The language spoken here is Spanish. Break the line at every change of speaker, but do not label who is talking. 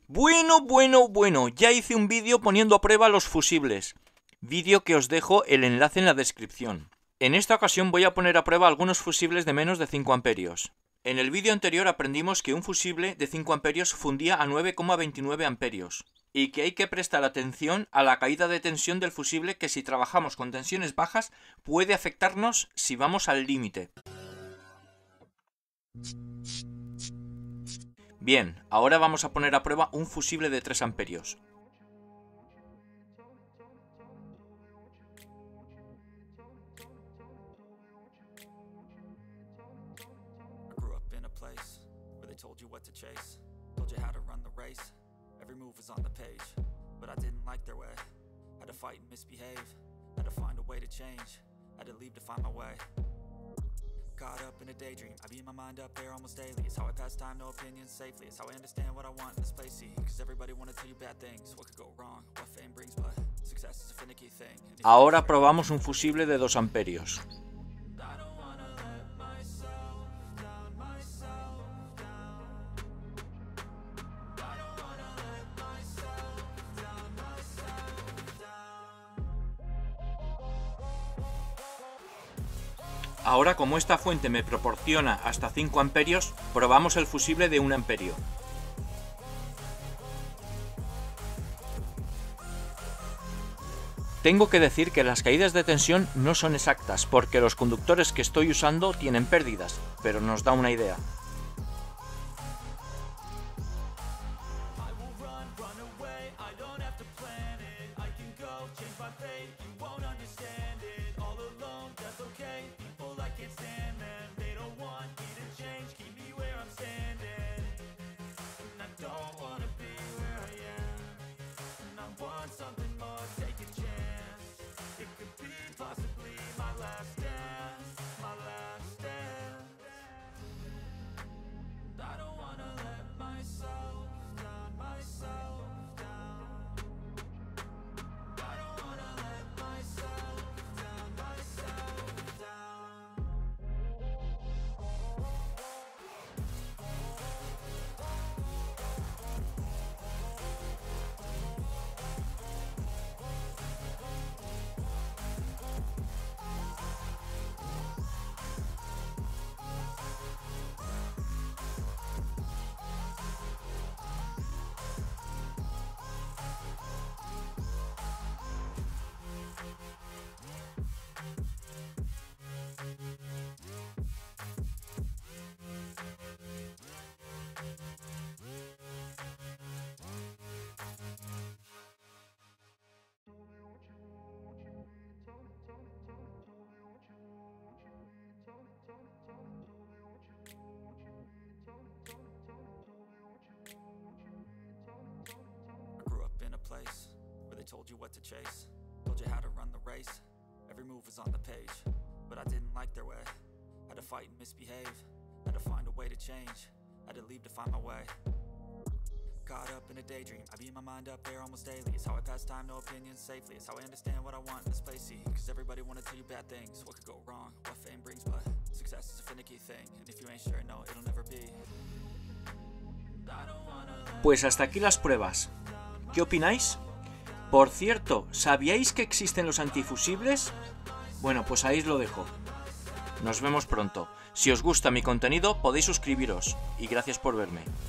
Bueno, ya hice un vídeo poniendo a prueba los fusibles. Vídeo que os dejo el enlace en la descripción. En esta ocasión voy a poner a prueba algunos fusibles de menos de 5 amperios. En el vídeo anterior aprendimos que un fusible de 5 amperios fundía a 9,29 amperios. Y que hay que prestar atención a la caída de tensión del fusible, que si trabajamos con tensiones bajas puede afectarnos si vamos al límite. Bien, ahora vamos a poner a prueba un fusible de 3 amperios.
Caught up in a daydream, I beat my mind up there almost daily. It's how I pass time, no opinions safely. It's how I understand what I want in this place, see. Cause everybody wanna tell you bad things. What could go wrong, what fame brings, but success is a finicky thing.
Ahora probamos un fusible de 2 amperios. Ahora, como esta fuente me proporciona hasta 5 amperios, probamos el fusible de 1 amperio. Tengo que decir que las caídas de tensión no son exactas, porque los conductores que estoy usando tienen pérdidas, pero nos da una idea.
Told you what to chase, told you how to run the race. Every move was on the page, but I didn't like their way. Had to fight and misbehave, had to find a way to change, had to leave to find my way. Caught up in a daydream, I beat my mind up there almost daily. It's how I pass time, no opinions safely. It's how I understand what I want in this place, see. Cause everybody wanna tell you bad things. What could go wrong, what fame brings, but success is a finicky thing. And if you ain't sure, no, it'll never be.
Pues hasta aquí las pruebas. ¿Qué opináis? Por cierto, ¿sabíais que existen los antifusibles? Bueno, pues ahí os lo dejo. Nos vemos pronto. Si os gusta mi contenido, podéis suscribiros. Y gracias por verme.